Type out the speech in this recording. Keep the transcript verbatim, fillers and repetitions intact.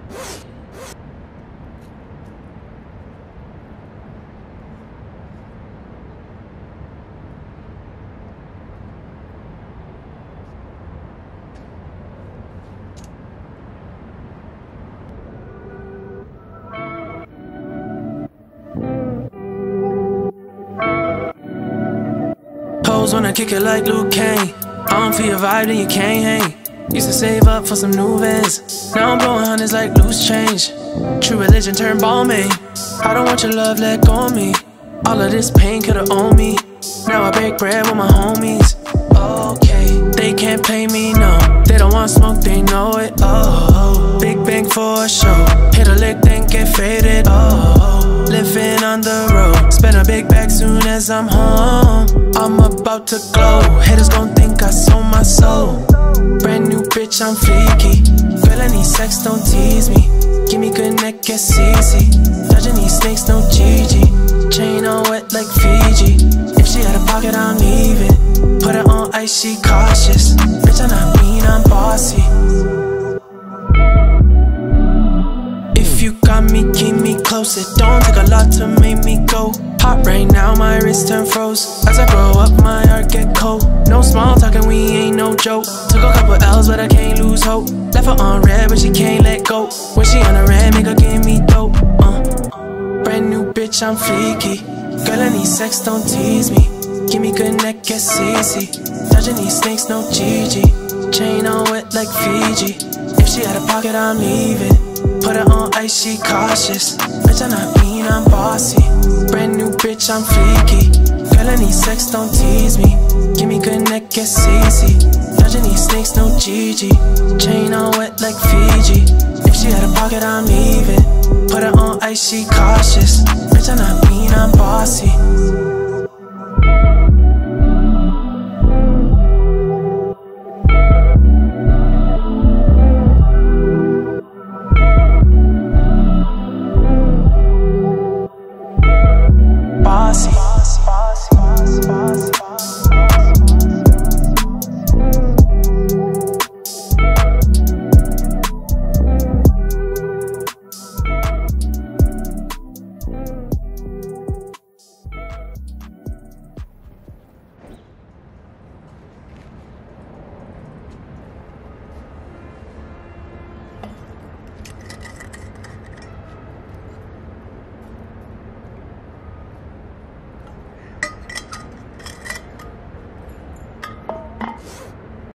Hoes wanna kick it like Luke Kane. I don't feel your vibe, then you can't hang. Used to save up for some new Vans. Now I'm blowing hundreds like loose change. True religion turned Balmain. I don't want your love, let go of me. All of this pain could've owned me. Now I break bread with my homies. Okay, they can't pay me, no. They don't want smoke, they know it. Oh, big bang for a show. Hit a lick, then get faded. Oh, living on the road. Spend a big bag soon as I'm home. I'm about to glow. Haters gon' think I sold my soul. Brand new bitch, I'm fleeky. Girl, I need sex, don't tease me. Give me good neck, it's easy. Dodging these snakes, no G G. Chain on wet like Fiji. If she had a pocket, I'm leaving. Put her on ice, she cautious. Bitch, I'm not mean, I'm bossy. If you got me, keep me close. It don't take a lot to make me go. Hot right now, my wrist turn froze. As I grow up, my heart get cold. No small talking, we ain't no joke. Took a couple L's, but I can't lose hope. Left her on red, but she can't let go. When she on the red, make her give me dope. uh. Brand new bitch, I'm fleeky. Girl, I need sex, don't tease me. Give me good neck, it's easy. Dodging these snakes, no G G. Chain on wet like Fiji. If she had a pocket, I'm leaving. Put her on ice, she cautious. Bitch, I'm not mean, I'm bossy. Brand new bitch, I'm fleeky. Girl, I need sex, don't tease me. Give me good neck, it's easy. Dodging these snakes, no G G. Chain on wet like Fiji. If she had a pocket, I'm leaving. Put her on ice, she cautious. Bitch, I'm not mean, I'm bossy.